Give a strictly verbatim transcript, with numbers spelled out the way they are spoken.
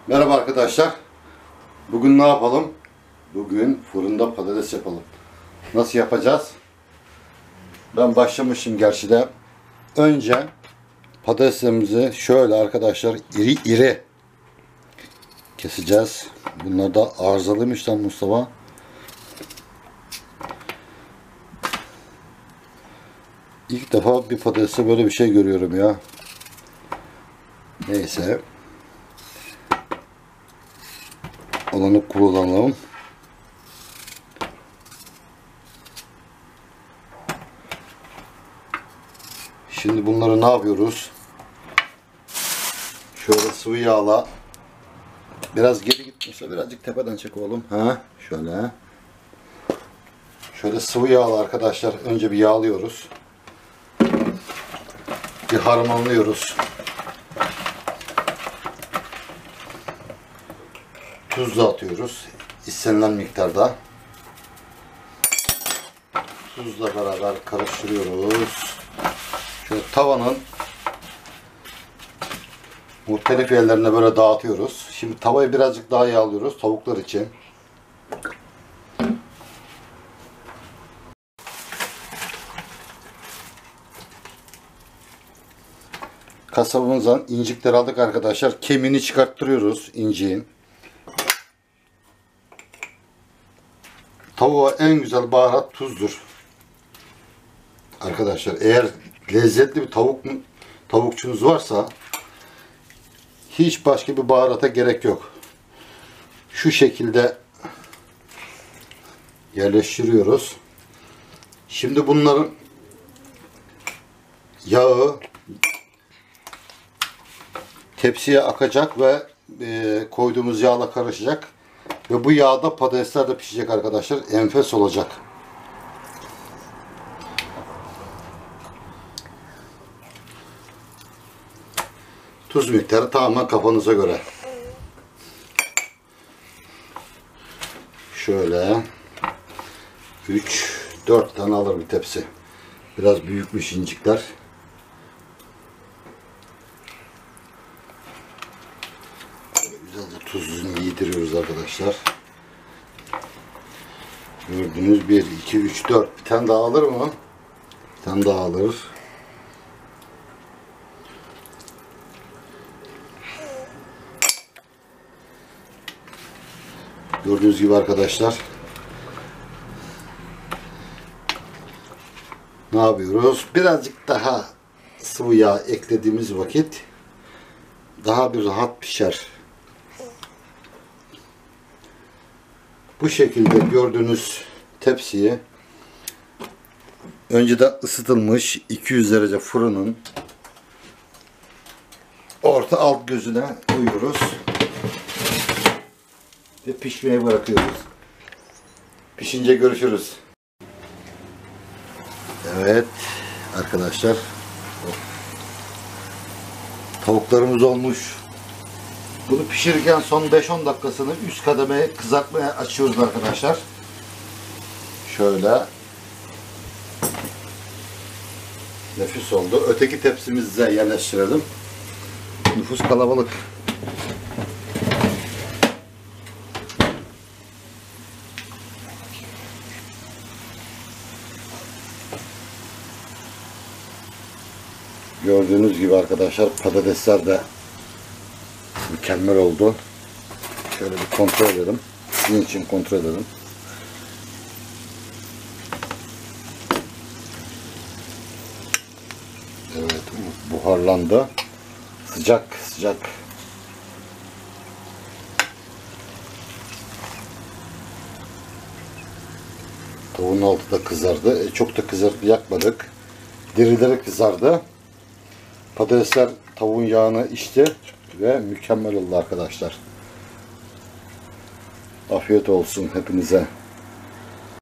Merhaba arkadaşlar. Bugün ne yapalım? Bugün fırında patates yapalım. Nasıl yapacağız? Ben başlamışım gerçi de. Önce patateslerimizi şöyle arkadaşlar iri iri keseceğiz. Bunlar da arızalıymış lan Mustafa. İlk defa bir patateste böyle bir şey görüyorum ya. Neyse. Olanı kullanalım. Şimdi bunları ne yapıyoruz? Şöyle sıvı yağla biraz geri gitmişse birazcık tepeden çek oğlum. Ha, şöyle. Şöyle sıvı yağla arkadaşlar önce bir yağlıyoruz. Bir harmanlıyoruz. Tuz da atıyoruz. İstenilen miktarda. Tuzla beraber karıştırıyoruz. Şöyle tavanın muhtelif yerlerine böyle dağıtıyoruz. Şimdi tavayı birazcık daha yağlıyoruz tavuklar için. Kasabımızdan incikleri aldık arkadaşlar. Kemiğini çıkarttırıyoruz inciğin. Tavuğa en güzel baharat tuzdur. Arkadaşlar eğer lezzetli bir tavuk tavukçunuz varsa hiç başka bir baharata gerek yok. Şu şekilde yerleştiriyoruz. Şimdi bunların yağı tepsiye akacak ve e, koyduğumuz yağla karışacak. Ve bu yağda patatesler de pişecek arkadaşlar. Enfes olacak. Tuz miktarı tamamen kafanıza göre. Şöyle üç dört tane alır bir tepsi. Biraz büyükmüş incikler. Güzelce tuzunu yediriyoruz arkadaşlar. Gördüğünüz bir, iki, üç, dört. Bir tane daha alır mı? Bir tane daha alır. Gördüğünüz gibi arkadaşlar. Ne yapıyoruz? Birazcık daha sıvı yağ eklediğimiz vakit daha bir rahat pişer. Bu şekilde gördüğünüz tepsiye önceden ısıtılmış iki yüz derece fırının orta alt gözüne koyuyoruz ve pişmeye bırakıyoruz. Pişince görüşürüz. Evet arkadaşlar, tavuklarımız olmuş. Bunu pişirirken son beş on dakikasını üst kademeye kızartmaya açıyoruz arkadaşlar. Şöyle. Nefis oldu. Öteki tepsimize yerleştirelim. Nüfus kalabalık. Gördüğünüz gibi arkadaşlar patatesler de mükemmel oldu. Şöyle bir kontrol edelim. Sizin için kontrol edelim. Evet, buharlandı. Sıcak sıcak. Tavuğun altı da kızardı. E, çok da kızartı yakmadık. Dirileri kızardı. Patatesler tavuğun yağını içti ve mükemmel oldu arkadaşlar. Afiyet olsun hepinize.